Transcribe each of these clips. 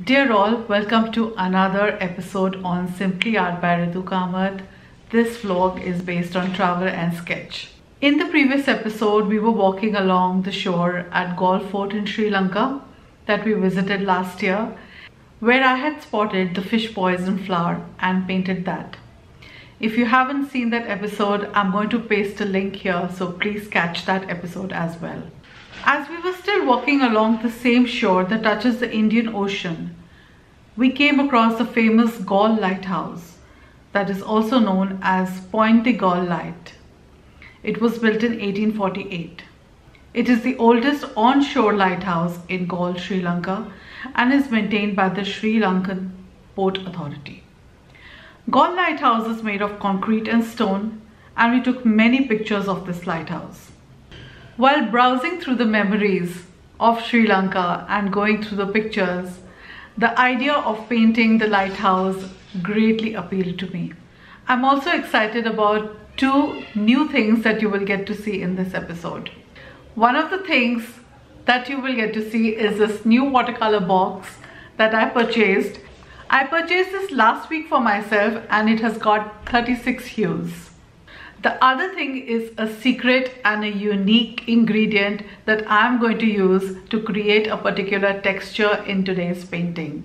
Dear all, welcome to another episode on Simply Art by Ritu Kamath. This vlog is based on travel and sketch. In the previous episode, we were walking along the shore at Galle Fort in Sri Lanka that we visited last year, where I had spotted the fish poison flower and painted that. If you haven't seen that episode, I'm going to paste a link here, so please catch that episode as well. As we were still walking along the same shore that touches the Indian Ocean, we came across the famous Galle Lighthouse that is also known as Point de Galle Light. It was built in 1848. It is the oldest onshore lighthouse in Galle, Sri Lanka and is maintained by the Sri Lankan Port Authority. Galle Lighthouse is made of concrete and stone, and we took many pictures of this lighthouse. While browsing through the memories of Sri Lanka and going through the pictures, the idea of painting the lighthouse greatly appealed to me. I'm also excited about two new things that you will get to see in this episode. One of the things that you will get to see is this new watercolor box that I purchased. I purchased this last week for myself and it has got 36 hues. The other thing is a secret and a unique ingredient that I'm going to use to create a particular texture in today's painting.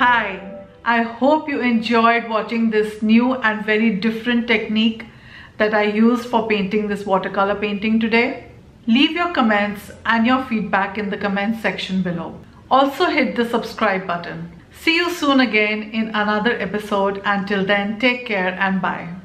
Hi, I hope you enjoyed watching this new and very different technique that I used for painting this watercolor painting today. Leave your comments and your feedback in the comments section below. Also hit the subscribe button. See you soon again in another episode. Until then, take care and bye.